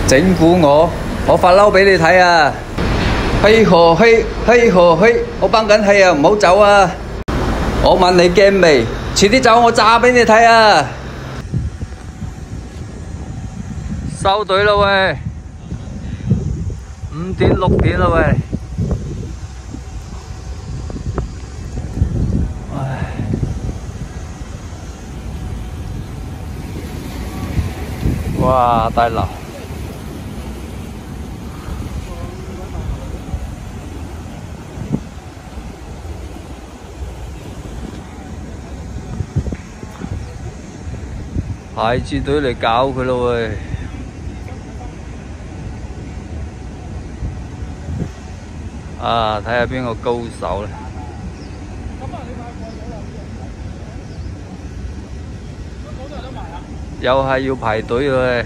整蠱我發嬲俾你睇啊！嘿呵嘿，嘿呵嘿，我繃緊氣啊，唔好走啊！我問你驚未？遲啲走我炸俾你睇啊！收隊啦喂，5點6點啦喂。唉，哇，大樓。排住隊嚟搞佢咯喂！啊，睇下邊個高手咧？又係要排隊喂！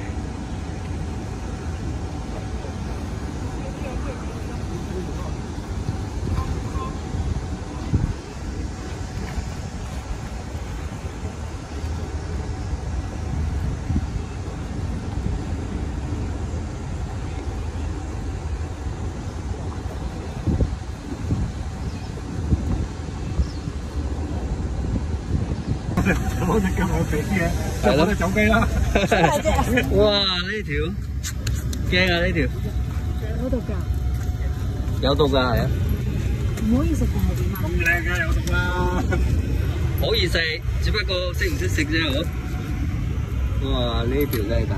攞隻腳去肥嘅，就攞隻走機啦。 哇！呢條驚啊！呢條有毒㗎， 有毒㗎係啊！ 唔可以食定係點啊？ 咁靚嘅有毒啦！ 可以食，只不過識唔識食啫嗬。哇！呢條真係大。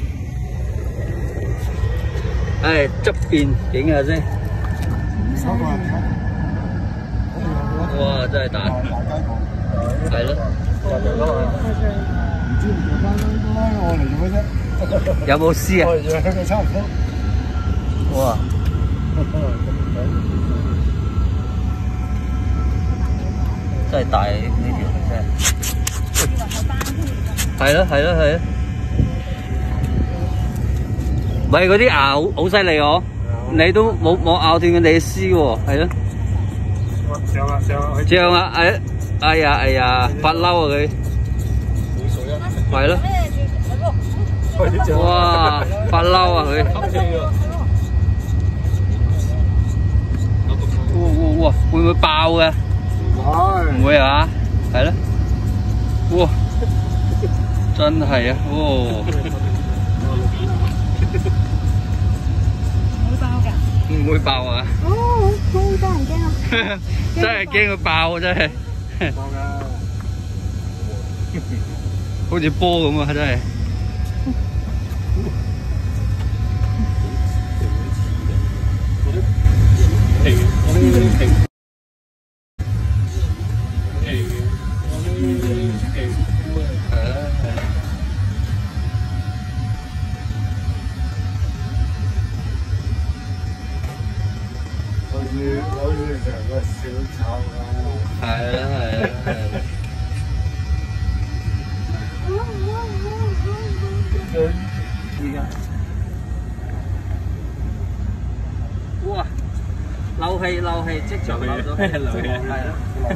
唉，側邊影下先。哇！真係大。係咯。唔知唔做翻啦，我嚟做咩啫？ 有冇絲啊？ 我嚟做差唔多。 哇！真係大呢條真係。係咯係咯係咯。唔係嗰啲牙好犀利哦，你都冇咬斷佢哋嘅絲喎，係咯。 上啊上啊！ 上啊！哎呀，發嬲啊佢。係咯。哇！發嬲啊佢。哇！會唔會爆嘅？唔會啊？係咯。哇！真係啊！哇！唔會爆啊！ 哦，好得人驚啊！ 真係驚佢爆啊！真係。 爆㗎！ 好似波咁啊！真係。 好似成個小丑咁。 係啊！哇！漏氣，即場漏咗。漏氣係啊！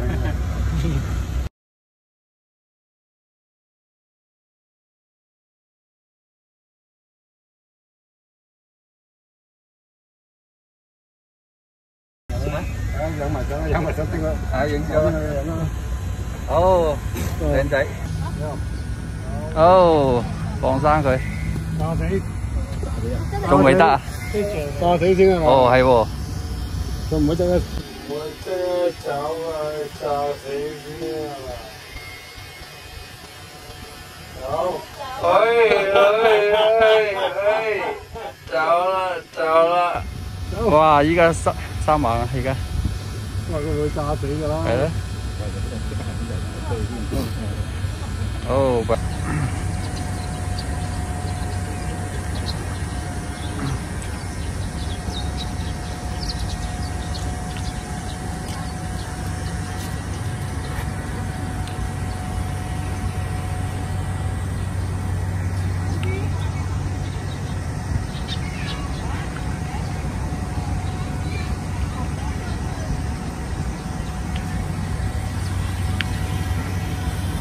飲埋酒先啦！ 啊，影相啦！好，靚仔。好，放生佢。 炸死！ 仲未得啊？ 炸死先啊！ 哦，係喎。 佢唔會得啊！我隻手係炸死先啊！好。走啦！ 哇！依家3萬啊！依家。 因為佢會炸死㗎啦。 係咯。哦，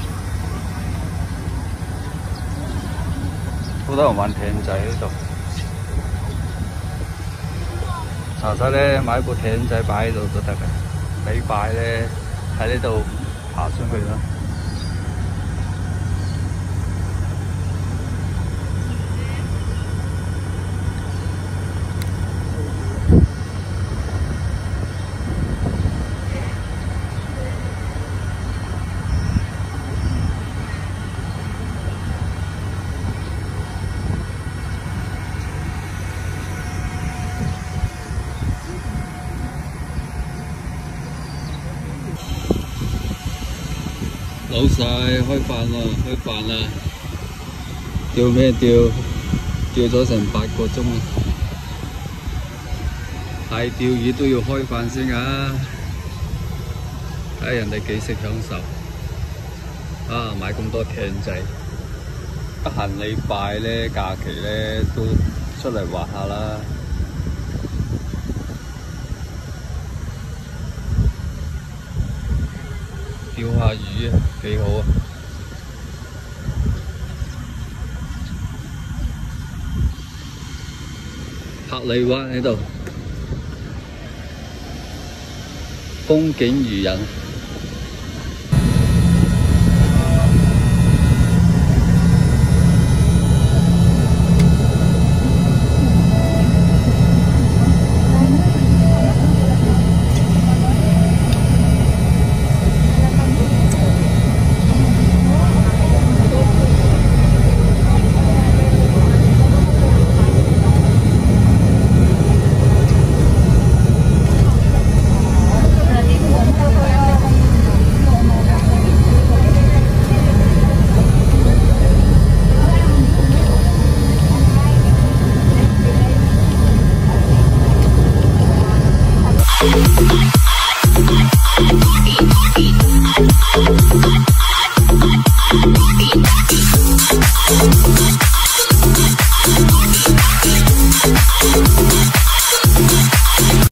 好多人玩艇仔呢度。 查實咧買部艇仔擺喺度都得嘅，你擺咧喺呢度爬上去啦。老細開飯啦，開飯啦！釣咩釣？釣咗成8個鐘啦！係釣魚都要開飯先啊！睇人哋幾識享受啊！買咁多艇仔，得閒禮拜咧、假期咧都出嚟滑下啦。釣下魚啊，幾好啊！柏麗灣喺度，風景如人。